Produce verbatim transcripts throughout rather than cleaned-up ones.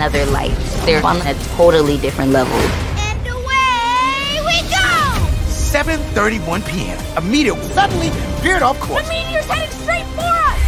another life. They're on a totally different level. And away we go! seven thirty-one p m A meteor suddenly veered off course. The meteor's heading straight for us!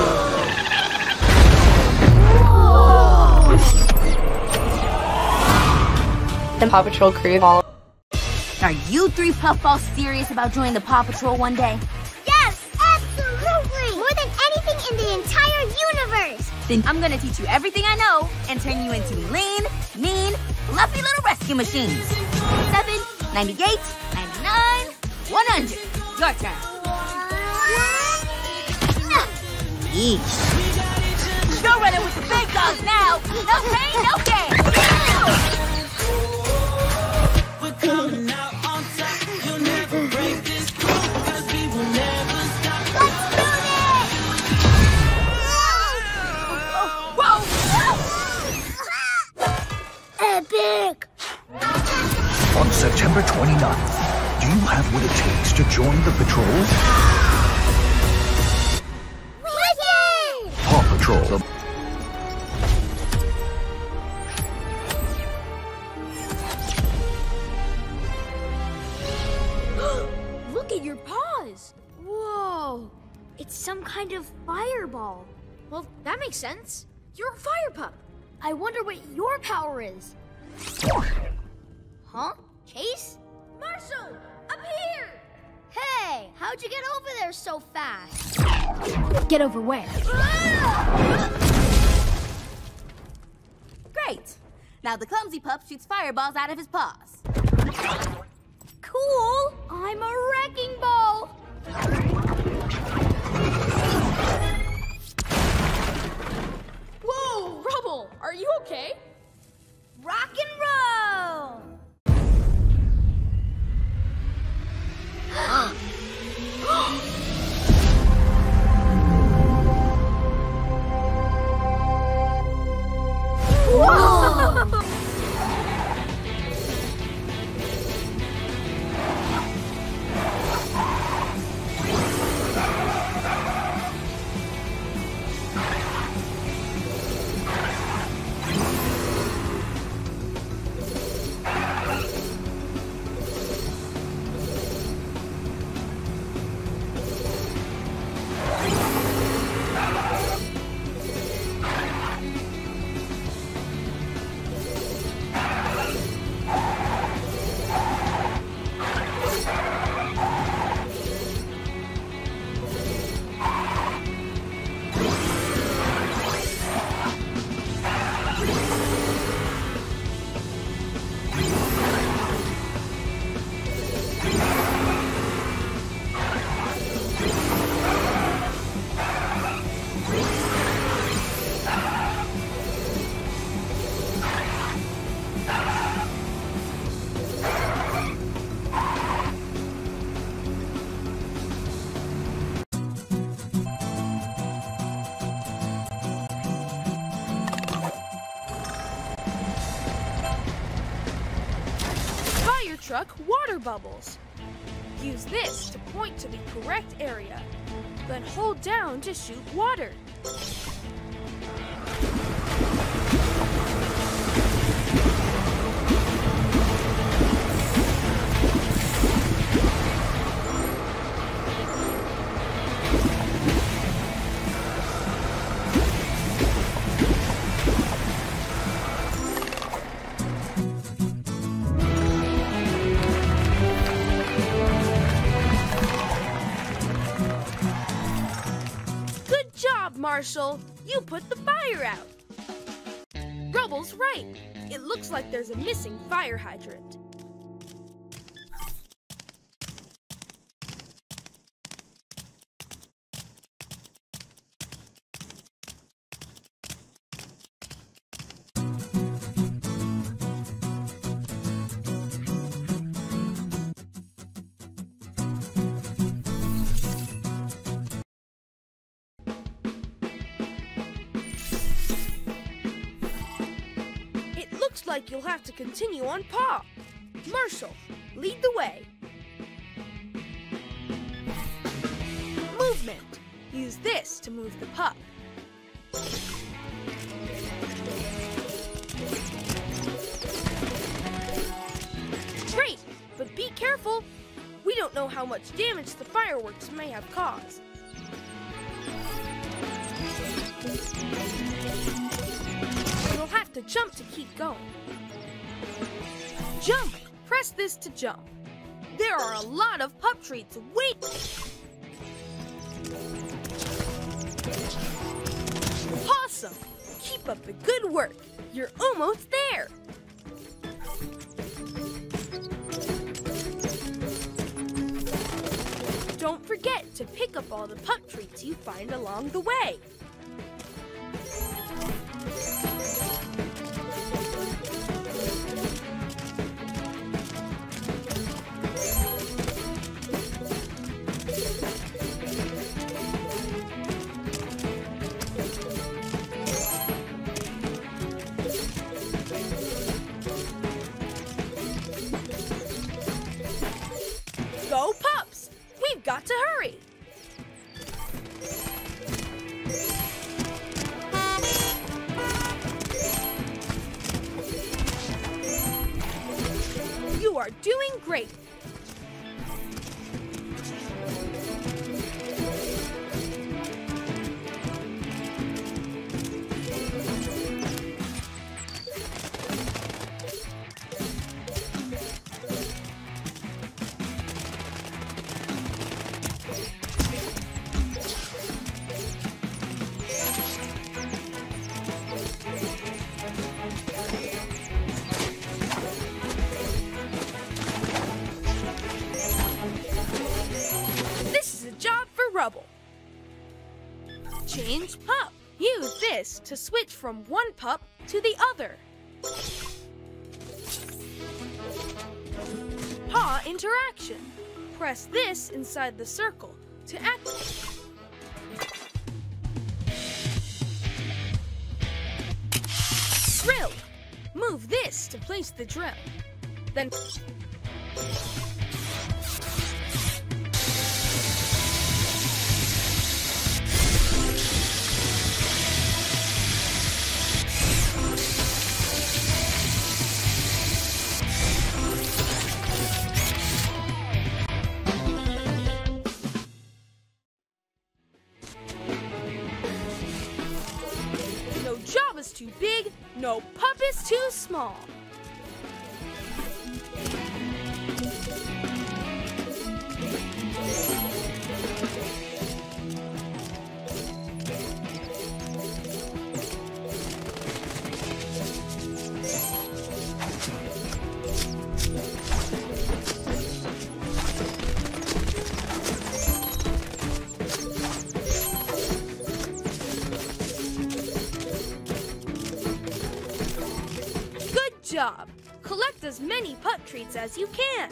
The Paw Patrol crew all. Are you three puffballs serious about joining the Paw Patrol one day? Yes, absolutely! More than anything in the entire universe! Then I'm gonna teach you everything I know and turn you into lean, mean, fluffy little rescue machines. Seven, ninety-eight, ninety-nine, one hundred. Your turn. Yeesh. You're running with the big dogs now. No pain, no gain. We're coming out on top. You'll never break this groove, 'cause we will never stop. Let's do it! Whoa! Epic! On September twenty-ninth, do you have what it takes to join the patrol? Wicked! Paw Patrol. Look at your paws! Whoa! It's some kind of fireball. Well, that makes sense. You're a fire pup. I wonder what your power is. Huh? Chase? Marshall! Up here! Hey! How'd you get over there so fast? Get over where? Great. Now the clumsy pup shoots fireballs out of his paws. Cool! I'm a wrecking ball! Whoa! Rubble! Are you okay? Rock and roll! Whoa! Truck water bubbles. Use this to point to the correct area. Then hold down to shoot water. Marshall, you put the fire out. Rubble's right. It looks like there's a missing fire hydrant. Looks like you'll have to continue on Paw. Marshall, lead the way. Movement. Use this to move the pup. don't know how much damage the fireworks may have caused. You'll have to jump to keep going. Jump! Press this to jump. There are a lot of pup treats waiting. Awesome! Keep up the good work. You're almost there. Don't forget to pick up all the pup treats you find along the way. Go pups! We've got to hurry! You are doing great! Rubble. Change pup. Use this to switch from one pup to the other. Paw interaction. Press this inside the circle to activate. Drill. Move this to place the drill. Then no job is too big, no pup is too small. Good job! Collect as many pup treats as you can.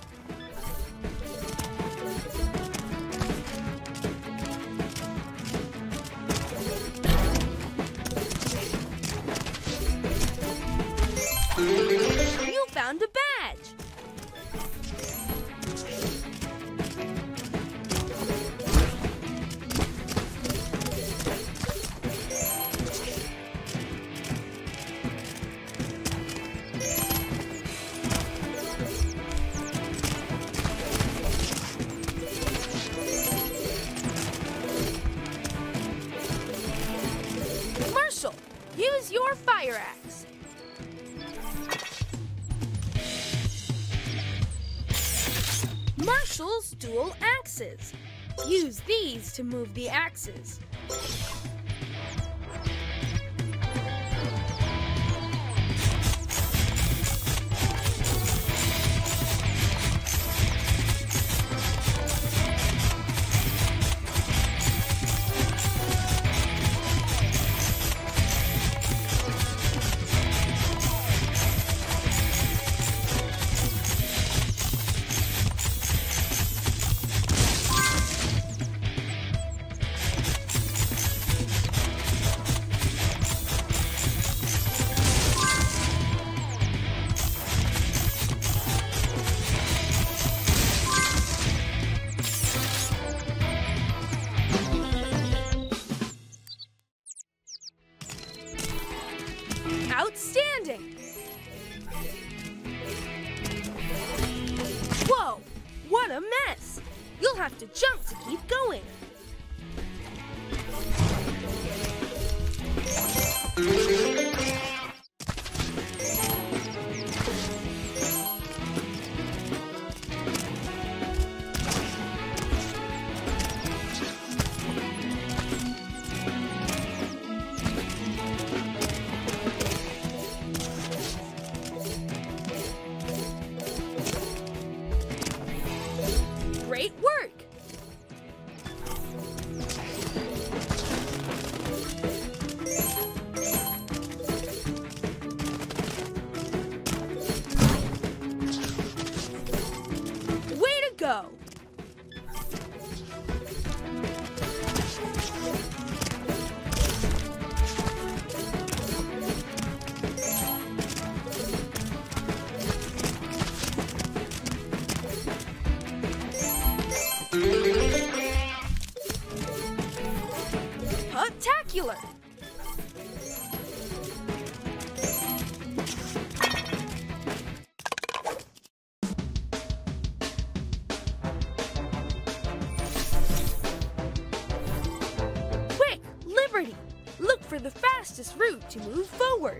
You found a badge! Marshall, use your fire axe. Marshall's dual axes. Use these to move the axes. Outstanding! Whoa! What What a mess! You'll have to jump to keep going. Great work! Way to go! Spectacular! Quick, Liberty! Look for the fastest route to move forward.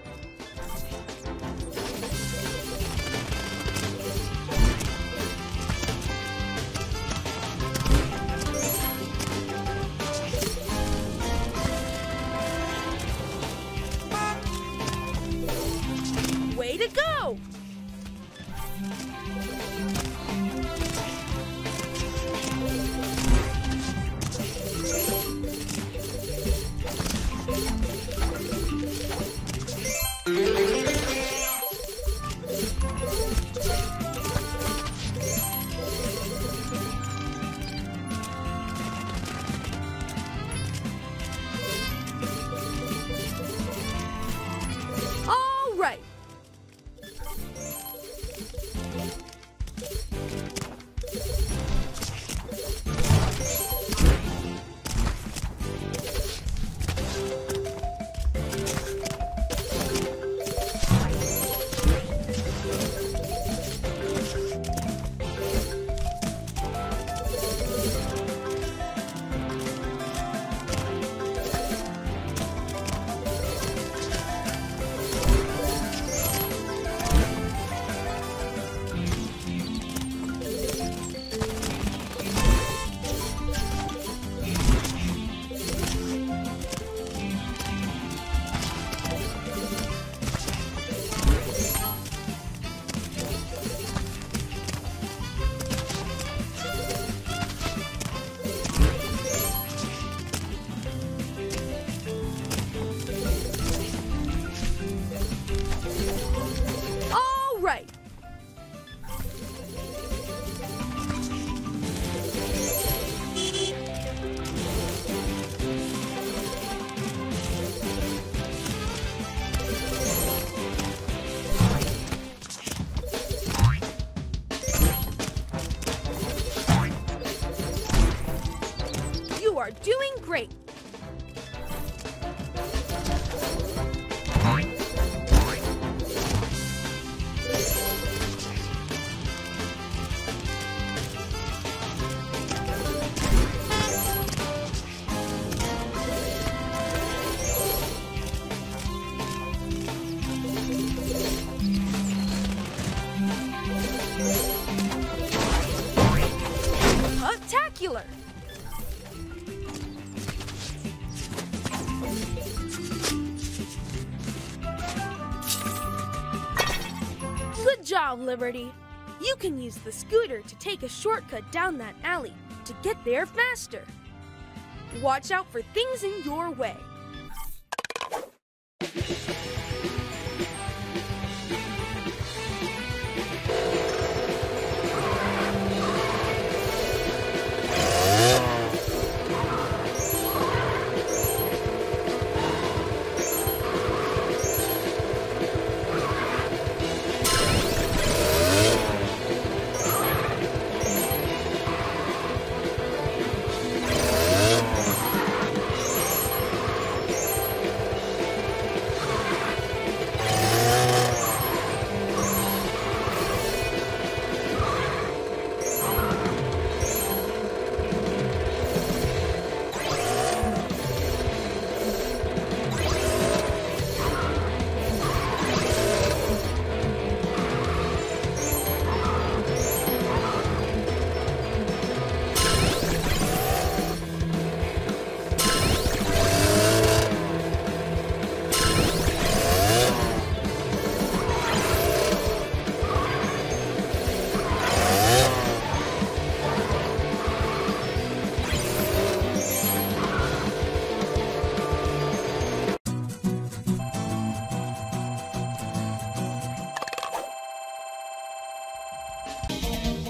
Way to go! All right. All right. You are doing great. Spectacular! Good job, Liberty. You can use the scooter to take a shortcut down that alley to get there faster. Watch out for things in your way.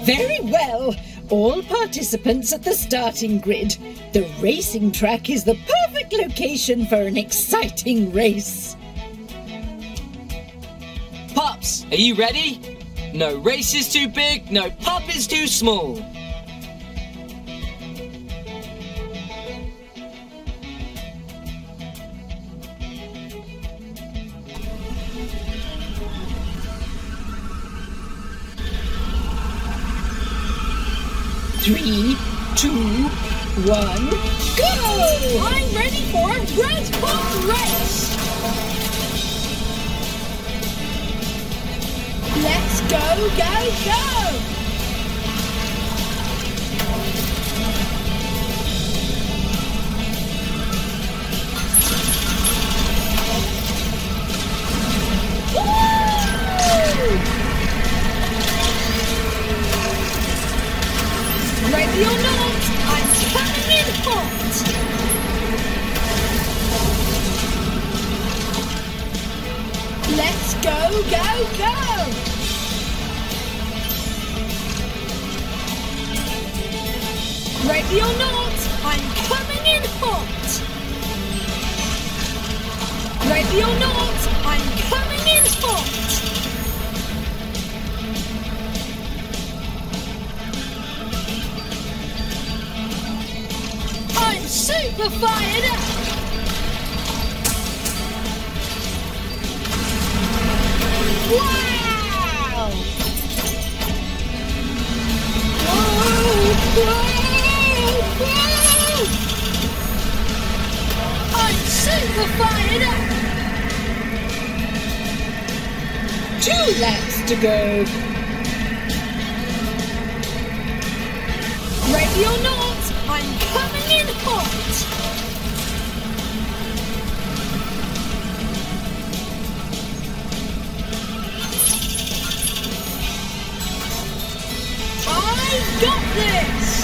Very well. All participants at the starting grid. The racing track is the perfect location for an exciting race. Pups, are you ready? No race is too big, no pup is too small. Three, two, one, go! I'm ready for a red pup race! Let's go, go, go! Ready or not, I'm coming in hot! Let's go, go, go! Ready or not, I'm coming in hot! Ready or not, I'm coming in hot! I'm super fired up! Wow! Whoa, whoa, whoa! I'm super fired up! Two laps to go. Ready or not, I'm coming in hot! I've got this!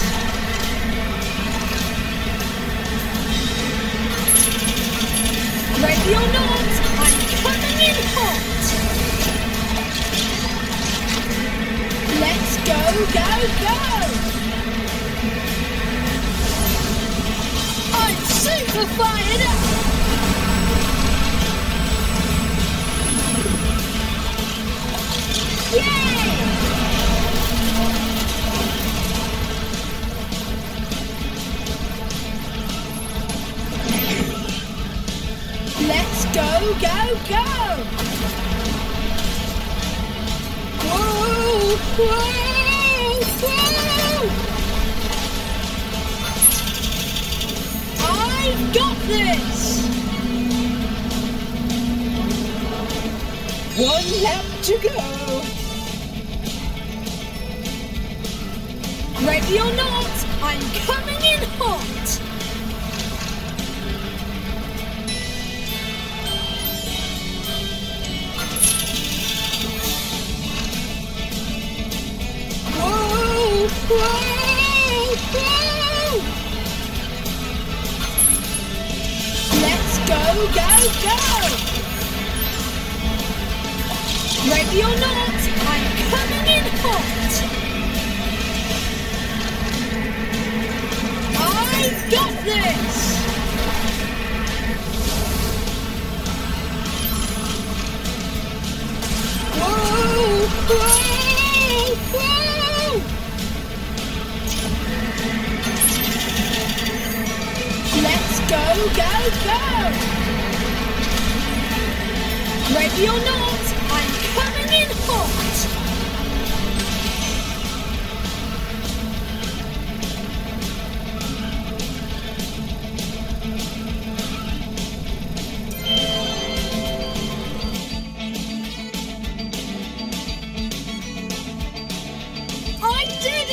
Ready or not, I'm coming in hot! Let's go, go, go! I'm super fired up! Yay! Let's go, go, go! Whoa, whoa, whoa! I've got this! One lap to go. Ready or not, I'm coming in hot! Whoa, whoa, whoa! Let's go, go, go! Ready or not, I'm coming in hot! I've got this! Whoa, whoa, whoa! Let's go, go, go! Ready or not, I'm coming in hot! I did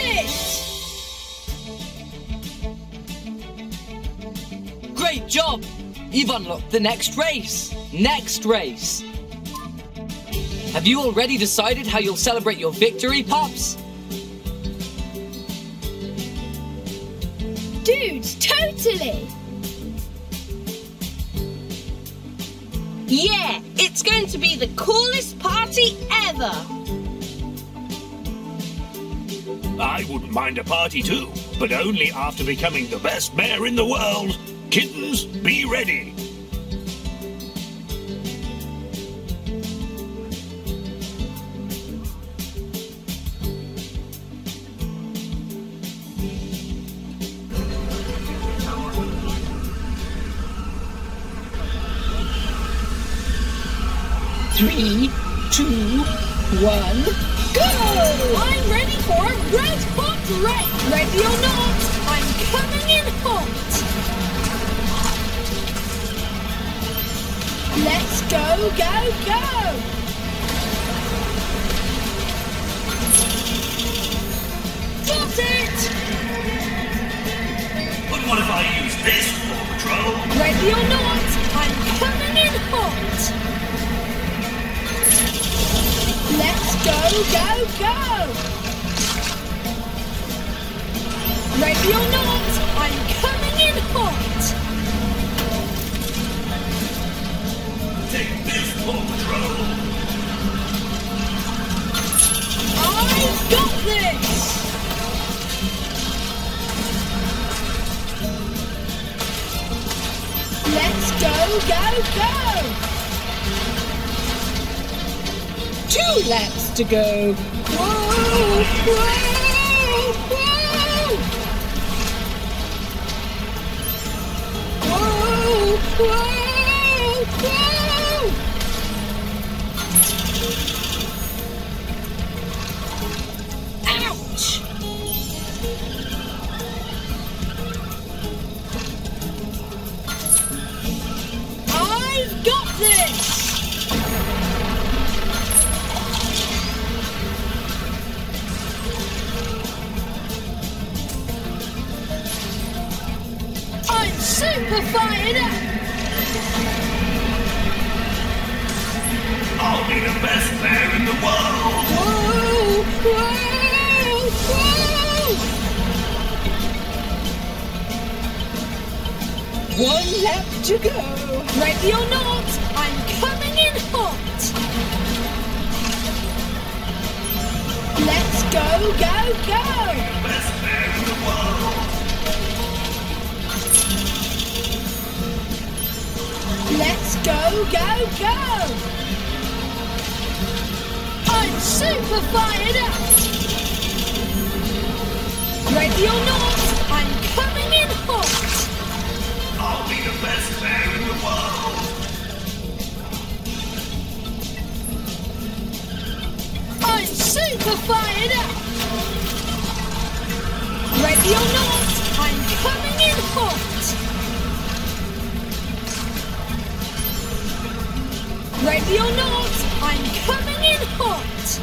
it! Great job! You've unlocked the next race. Next race. Have you already decided how you'll celebrate your victory, pups? Dude, totally! Yeah, it's going to be the coolest party ever! I wouldn't mind a party too, but only after becoming the best mayor in the world. Kittens, be ready. Three, two, one, go! I'm ready for a red hot race. Ready or not, I'm coming in hot. Let's go, go, go! Got it! But what if I use this, Paw Patrol? Ready or not, I'm coming in hot. Let's go, go, go! Ready or not, I'm coming in hot. Take this, Paw Patrol. I've got this! Let's go, go, go! Two laps to go. Whoa, whoa, whoa! Whoa, whoa, whoa! Ouch! I've got this! Super fired up! I'll be the best mayor in the world! Whoa! Whoa! Whoa! One lap to go. Ready or not, I'm coming in hot. Let's go, go, go! Best mayor in the world! Let's go, go, go! I'm super fired up! Ready or not, I'm coming in hot! I'll be the best mayor in the world! I'm super fired up! Ready or not, I'm coming in hot! Ready or not, I'm coming in hot!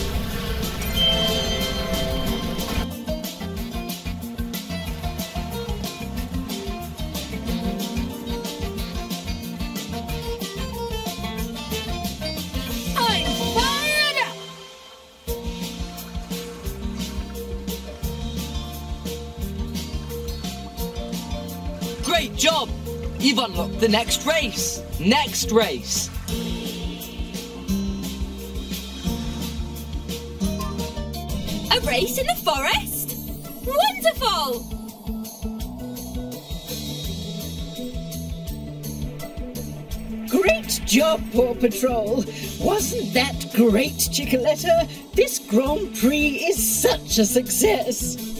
I'm fired up! Great job! You've unlocked the next race. Next race. A race in the forest? Wonderful! Great job, Paw Patrol! Wasn't that great, Chickaletta? This Grand Prix is such a success!